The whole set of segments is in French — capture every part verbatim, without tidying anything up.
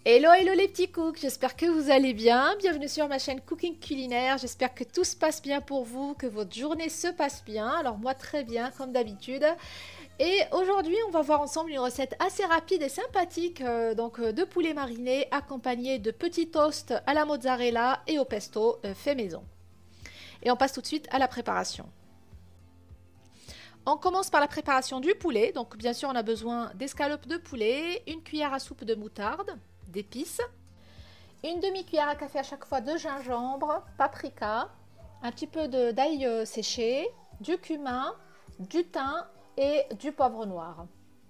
Hello, hello les petits cooks, j'espère que vous allez bien. Bienvenue sur ma chaîne Cooking Culinaire. J'espère que tout se passe bien pour vous, que votre journée se passe bien. Alors moi très bien comme d'habitude. Et aujourd'hui on va voir ensemble une recette assez rapide et sympathique euh, donc euh, de poulet mariné accompagné de petits toasts à la mozzarella et au pesto euh, fait maison. Et on passe tout de suite à la préparation. On commence par la préparation du poulet. Donc bien sûr on a besoin d'escalopes de poulet, une cuillère à soupe de moutarde, d'épices, une demi-cuillère à café à chaque fois de gingembre, paprika, un petit peu d'ail euh, séché, du cumin, du thym et du poivre noir.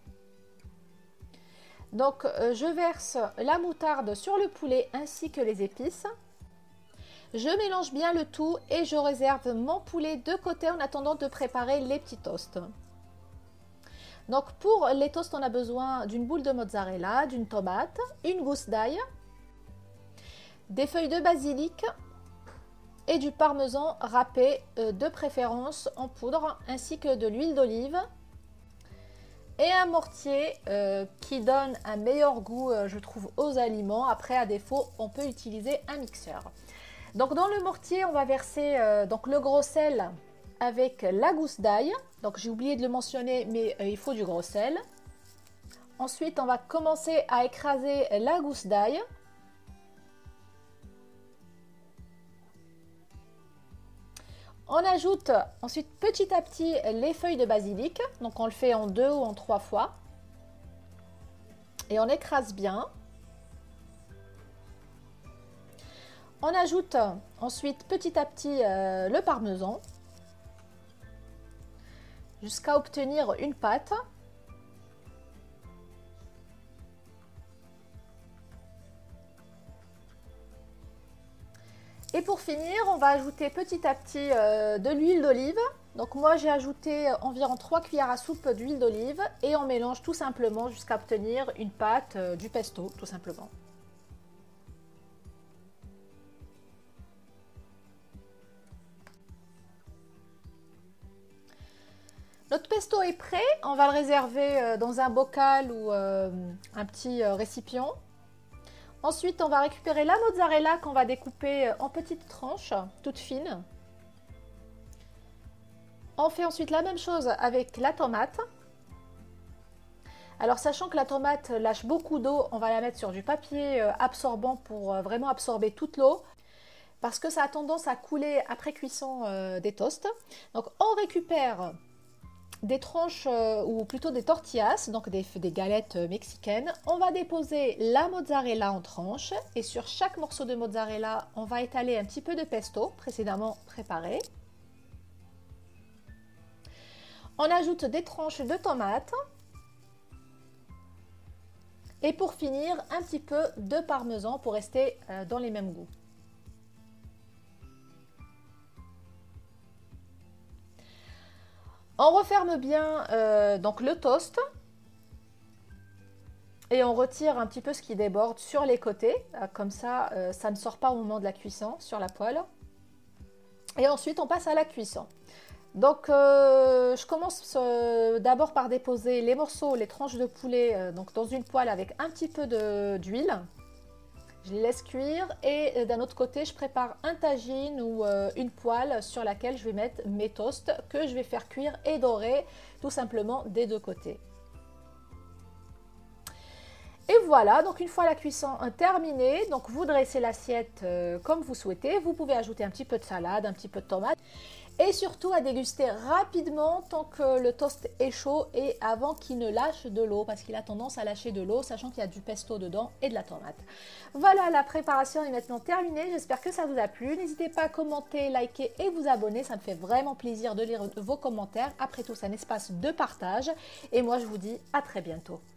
Donc euh, je verse la moutarde sur le poulet ainsi que les épices. Je mélange bien le tout et je réserve mon poulet de côté en attendant de préparer les petits toasts. Donc pour les toasts, on a besoin d'une boule de mozzarella, d'une tomate, une gousse d'ail, des feuilles de basilic et du parmesan râpé de préférence en poudre, ainsi que de l'huile d'olive et un mortier euh, qui donne un meilleur goût, euh, je trouve, aux aliments. Après, à défaut, on peut utiliser un mixeur. Donc dans le mortier, on va verser euh, donc le gros sel avec la gousse d'ail. Donc j'ai oublié de le mentionner, mais euh, il faut du gros sel. Ensuite, on va commencer à écraser la gousse d'ail. On ajoute ensuite petit à petit les feuilles de basilic. Donc on le fait en deux ou en trois fois. Et on écrase bien. On ajoute ensuite petit à petit euh, le parmesan jusqu'à obtenir une pâte. Et pour finir, on va ajouter petit à petit euh, de l'huile d'olive. Donc moi j'ai ajouté environ trois cuillères à soupe d'huile d'olive et on mélange tout simplement jusqu'à obtenir une pâte, euh, du pesto tout simplement. Notre pesto est prêt, on va le réserver dans un bocal ou euh, un petit récipient. Ensuite, on va récupérer la mozzarella qu'on va découper en petites tranches, toutes fines. On fait ensuite la même chose avec la tomate. Alors, sachant que la tomate lâche beaucoup d'eau, on va la mettre sur du papier absorbant pour vraiment absorber toute l'eau, parce que ça a tendance à couler après cuisson euh, des toasts. Donc, on récupère des tranches euh, ou plutôt des tortillas, donc des, des galettes mexicaines. On va déposer la mozzarella en tranches et sur chaque morceau de mozzarella, on va étaler un petit peu de pesto précédemment préparé. On ajoute des tranches de tomates et pour finir, un petit peu de parmesan pour rester euh, dans les mêmes goûts. On referme bien euh, donc le toast et on retire un petit peu ce qui déborde sur les côtés, euh, comme ça euh, ça ne sort pas au moment de la cuisson sur la poêle. Et ensuite on passe à la cuisson. Donc euh, je commence euh, d'abord par déposer les morceaux, les tranches de poulet euh, donc dans une poêle avec un petit peu d'huile. Je les laisse cuire et euh, d'un autre côté, je prépare un tagine ou euh, une poêle sur laquelle je vais mettre mes toasts que je vais faire cuire et dorer tout simplement des deux côtés. Et voilà, donc une fois la cuisson terminée, donc vous dressez l'assiette euh, comme vous souhaitez. Vous pouvez ajouter un petit peu de salade, un petit peu de tomate. Et surtout à déguster rapidement tant que le toast est chaud et avant qu'il ne lâche de l'eau, parce qu'il a tendance à lâcher de l'eau, sachant qu'il y a du pesto dedans et de la tomate. Voilà, la préparation est maintenant terminée. J'espère que ça vous a plu. N'hésitez pas à commenter, liker et vous abonner. Ça me fait vraiment plaisir de lire vos commentaires. Après tout, c'est un espace de partage. Et moi, je vous dis à très bientôt.